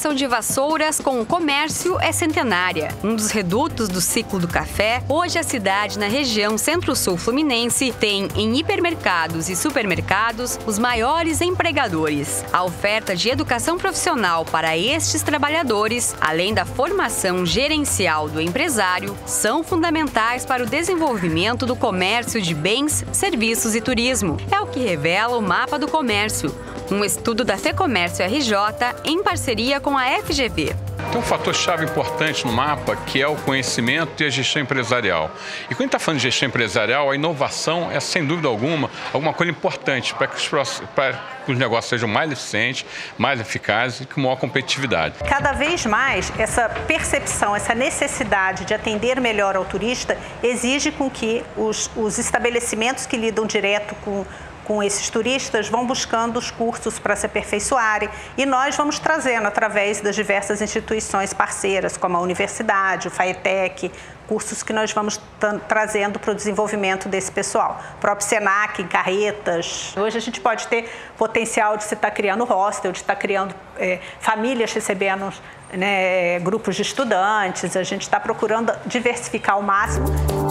relação de Vassouras com o comércio é centenária. Um dos redutos do ciclo do café, hoje a cidade na região centro-sul fluminense tem em hipermercados e supermercados os maiores empregadores. A oferta de educação profissional para estes trabalhadores, além da formação gerencial do empresário, são fundamentais para o desenvolvimento do comércio de bens, serviços e turismo. É o que revela o Mapa do Comércio, um estudo da FEComércio RJ em parceria com a FGV. Tem um fator-chave importante no mapa, que é o conhecimento e a gestão empresarial. E quando a gente está falando de gestão empresarial, a inovação é, sem dúvida alguma coisa importante para que os negócios sejam mais eficientes, mais eficazes e com maior competitividade. Cada vez mais, essa percepção, essa necessidade de atender melhor ao turista exige com que os estabelecimentos que lidam direto com esses turistas vão buscando os cursos para se aperfeiçoarem e nós vamos trazendo através das diversas instituições parceiras, como a universidade, o FAETEC, cursos que nós vamos trazendo para o desenvolvimento desse pessoal. O próprio SENAC, em Carretas. Hoje a gente pode ter potencial de se estar criando hostel, de estar criando famílias recebendo grupos de estudantes. A gente está procurando diversificar ao máximo.